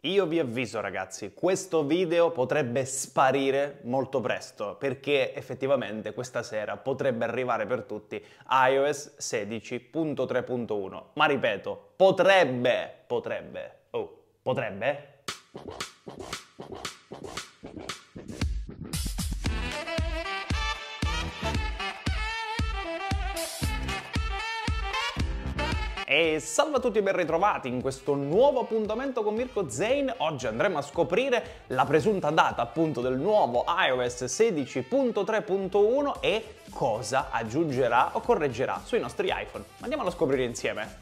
Io vi avviso ragazzi, questo video potrebbe sparire molto presto perché effettivamente questa sera potrebbe arrivare per tutti iOS 16.3.1. Ma ripeto, potrebbe. Oh, potrebbe? E salve a tutti e ben ritrovati in questo nuovo appuntamento con Mirko Zain. Oggi andremo a scoprire la presunta data appunto del nuovo iOS 16.3.1 e cosa aggiungerà o correggerà sui nostri iPhone. Andiamolo a scoprire insieme.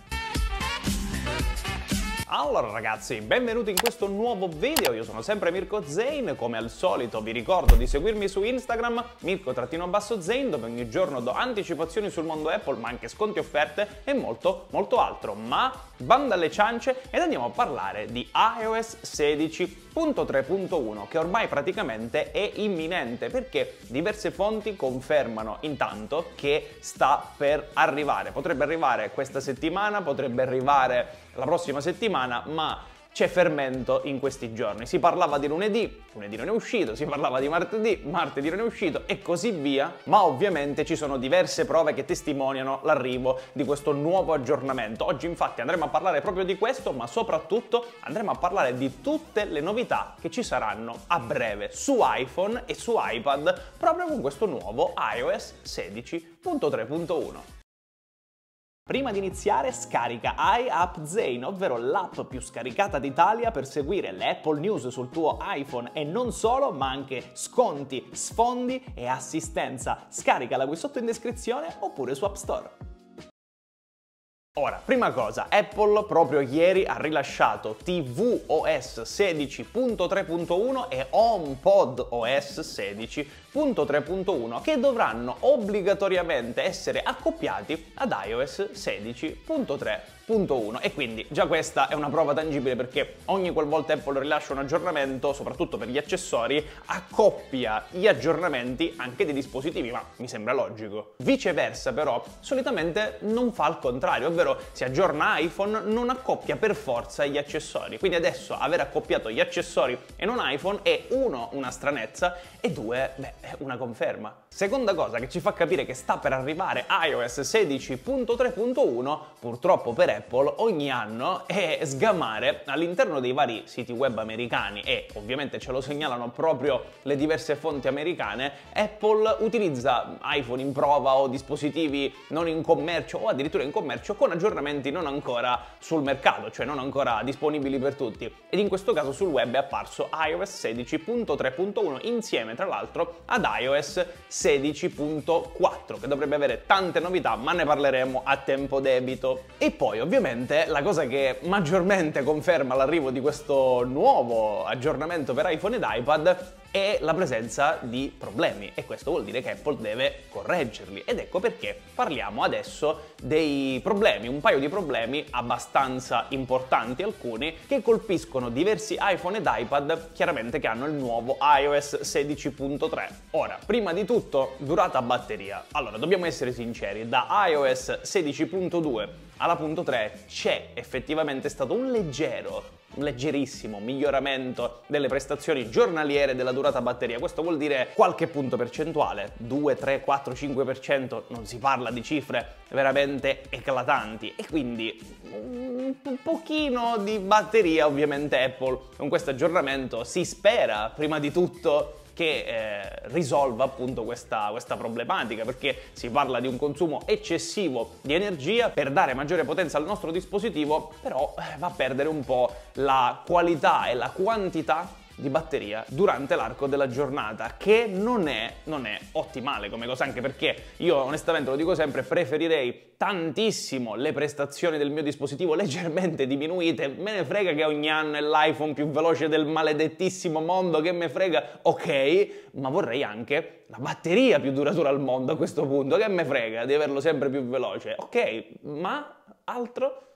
Allora ragazzi, benvenuti in questo nuovo video, io sono sempre Mirko Zain, come al solito vi ricordo di seguirmi su Instagram, Mirko_Zain, dove ogni giorno do anticipazioni sul mondo Apple, ma anche sconti, offerte e molto altro. Ma banda alle ciance ed andiamo a parlare di iOS 16.3.1, che ormai praticamente è imminente, perché diverse fonti confermano intanto che sta per arrivare. Potrebbe arrivare questa settimana, potrebbe arrivare la prossima settimana, ma c'è fermento in questi giorni. Si parlava di lunedì non è uscito, si parlava di martedì non è uscito e così via, ma ovviamente ci sono diverse prove che testimoniano l'arrivo di questo nuovo aggiornamento. Oggi infatti andremo a parlare proprio di questo, ma soprattutto andremo a parlare di tutte le novità che ci saranno a breve su iPhone e su iPad proprio con questo nuovo iOS 16.3.1. Prima di iniziare scarica iApp Zain, ovvero l'app più scaricata d'Italia per seguire le Apple News sul tuo iPhone e non solo, ma anche sconti, sfondi e assistenza. Scaricala qui sotto in descrizione oppure su App Store. Ora, prima cosa, Apple proprio ieri ha rilasciato tvOS 16.3.1 e HomePodOS 16.3.1 che dovranno obbligatoriamente essere accoppiati ad iOS 16.3.1 e quindi già questa è una prova tangibile, perché ogni qualvolta Apple rilascia un aggiornamento, soprattutto per gli accessori, accoppia gli aggiornamenti anche dei dispositivi, ma mi sembra logico. Viceversa però solitamente non fa il contrario, ovvero si aggiorna iPhone, non accoppia per forza gli accessori. Quindi adesso aver accoppiato gli accessori e non iPhone è uno, una stranezza, e due, una conferma. Seconda cosa che ci fa capire che sta per arrivare iOS 16.3.1, purtroppo per Apple, ogni anno è sgamare all'interno dei vari siti web americani, e ovviamente ce lo segnalano proprio le diverse fonti americane. Apple utilizza iPhone in prova o dispositivi non in commercio o addirittura in commercio con aggiornamenti non ancora sul mercato, cioè non ancora disponibili per tutti, ed in questo caso sul web è apparso iOS 16.3.1 insieme tra l'altro ad iOS 16.4, che dovrebbe avere tante novità, ma ne parleremo a tempo debito. E poi ovviamente la cosa che maggiormente conferma l'arrivo di questo nuovo aggiornamento per iPhone ed iPad è la presenza di problemi, e questo vuol dire che Apple deve correggerli, ed ecco perché parliamo adesso dei problemi, un paio di problemi abbastanza importanti, alcuni che colpiscono diversi iPhone ed iPad chiaramente che hanno il nuovo iOS 16.3. Ora, prima di tutto, durata batteria. Allora, dobbiamo essere sinceri, da iOS 16.2 alla punto 3 c'è effettivamente stato un leggerissimo miglioramento delle prestazioni giornaliere della durata batteria. Questo vuol dire qualche punto percentuale, 2, 3, 4, 5%, non si parla di cifre veramente eclatanti, e quindi un pochino di batteria ovviamente Apple con questo aggiornamento si spera prima di tutto che risolva appunto questa problematica, perché si parla di un consumo eccessivo di energia per dare maggiore potenza al nostro dispositivo, però va a perdere un po' la qualità e la quantità di batteria durante l'arco della giornata, che non è ottimale come cosa, anche perché io onestamente lo dico sempre, preferirei tantissimo le prestazioni del mio dispositivo leggermente diminuite. Me ne frega che ogni anno è l'iPhone più veloce del maledettissimo mondo, che me frega, ok, ma vorrei anche la batteria più duratura al mondo a questo punto, che me frega di averlo sempre più veloce, ok, ma altro?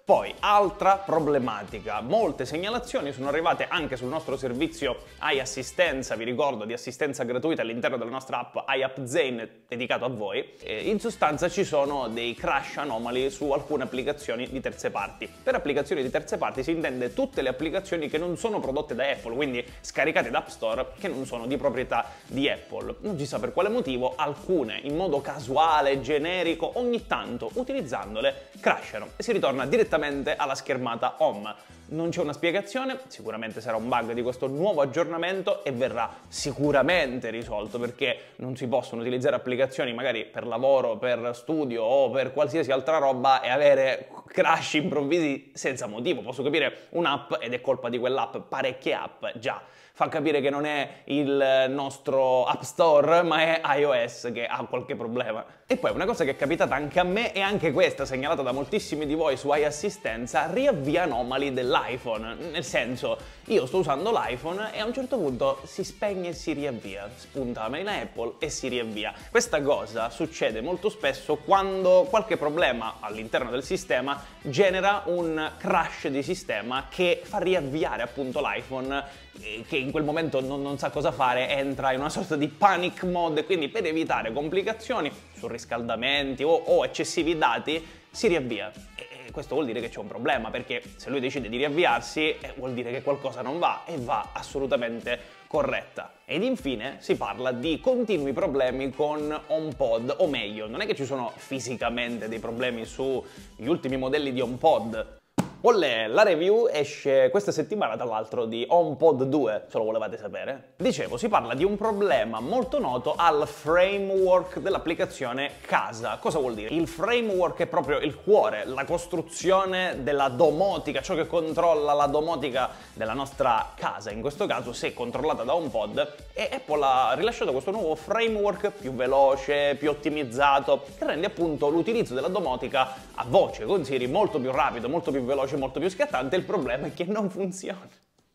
Poi, altra problematica, molte segnalazioni sono arrivate anche sul nostro servizio iAssistenza, vi ricordo, di assistenza gratuita all'interno della nostra app iAppZane, dedicato a voi. In sostanza ci sono dei crash anomali su alcune applicazioni di terze parti. Per applicazioni di terze parti si intende tutte le applicazioni che non sono prodotte da Apple, quindi scaricate da App Store, che non sono di proprietà di Apple. Non si sa per quale motivo, alcune in modo casuale, generico, ogni tanto utilizzandole crashano e si ritorna direttamente alla schermata home. Non c'è una spiegazione, sicuramente sarà un bug di questo nuovo aggiornamento e verrà sicuramente risolto, perché non si possono utilizzare applicazioni magari per lavoro, per studio o per qualsiasi altra roba e avere crash improvvisi senza motivo. Posso capire un'app ed è colpa di quell'app, parecchie app già. Fa capire che non è il nostro App Store, ma è iOS che ha qualche problema. E poi una cosa che è capitata anche a me, e anche questa segnalata da moltissimi di voi su iAssistenza, riavvia anomali dell'iPhone. Nel senso, io sto usando l'iPhone e a un certo punto si spegne e si riavvia. Spunta la mail Apple e si riavvia. Questa cosa succede molto spesso quando qualche problema all'interno del sistema genera un crash di sistema che fa riavviare appunto l'iPhone, che in quel momento non sa cosa fare, entra in una sorta di panic mode, quindi per evitare complicazioni, surriscaldamenti o eccessivi dati, si riavvia. E questo vuol dire che c'è un problema, perché se lui decide di riavviarsi vuol dire che qualcosa non va e va assolutamente corretta. Ed infine si parla di continui problemi con HomePod, o meglio, non è che ci sono fisicamente dei problemi sugli ultimi modelli di HomePod. Olè, la review esce questa settimana tra l'altro di HomePod 2, se lo volevate sapere. Dicevo, si parla di un problema molto noto al framework dell'applicazione Casa. Cosa vuol dire? Il framework è proprio il cuore, la costruzione della domotica, ciò che controlla la domotica della nostra casa. In questo caso, se controllata da HomePod, e Apple ha rilasciato questo nuovo framework più veloce, più ottimizzato, che rende appunto l'utilizzo della domotica a voce con Siri molto più rapido, molto più veloce, molto più scattante. Il problema è che non funziona.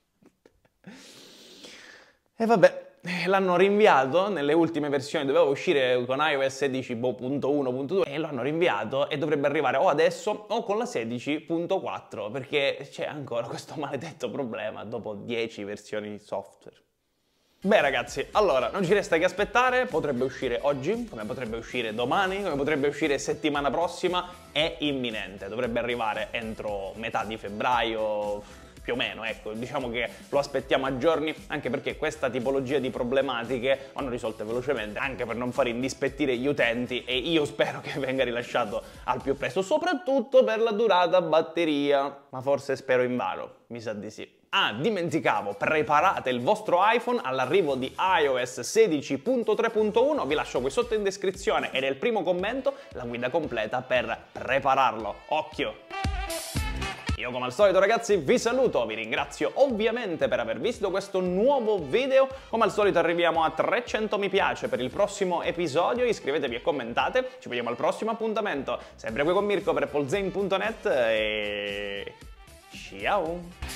E vabbè, l'hanno rinviato nelle ultime versioni, doveva uscire con iOS 16.1.2 e lo hanno rinviato e dovrebbe arrivare o adesso o con la 16.4, perché c'è ancora questo maledetto problema dopo 10 versioni di software. Beh ragazzi, allora non ci resta che aspettare, potrebbe uscire oggi, come potrebbe uscire domani, come potrebbe uscire settimana prossima, è imminente, dovrebbe arrivare entro metà di febbraio, più o meno, ecco, diciamo che lo aspettiamo a giorni, anche perché questa tipologia di problematiche vanno risolte velocemente, anche per non far indispettire gli utenti, e io spero che venga rilasciato al più presto, soprattutto per la durata batteria, ma forse spero invano, mi sa di sì. Ah, dimenticavo, preparate il vostro iPhone all'arrivo di iOS 16.3.1, vi lascio qui sotto in descrizione e nel primo commento la guida completa per prepararlo. Occhio! Io come al solito ragazzi vi saluto, vi ringrazio ovviamente per aver visto questo nuovo video, come al solito arriviamo a 300 mi piace per il prossimo episodio, iscrivetevi e commentate, ci vediamo al prossimo appuntamento, sempre qui con Mirko per AppleZane.net e... ciao!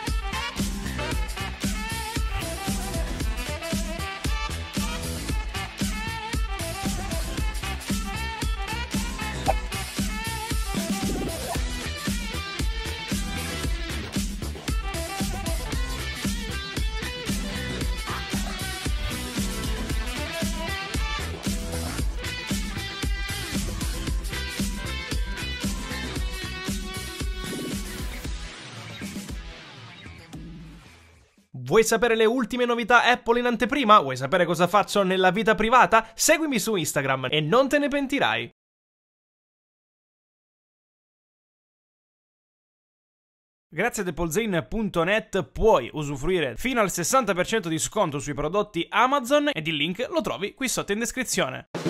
Vuoi sapere le ultime novità Apple in anteprima? Vuoi sapere cosa faccio nella vita privata? Seguimi su Instagram e non te ne pentirai! Grazie ad AppleZane.net puoi usufruire fino al 60% di sconto sui prodotti Amazon ed il link lo trovi qui sotto in descrizione.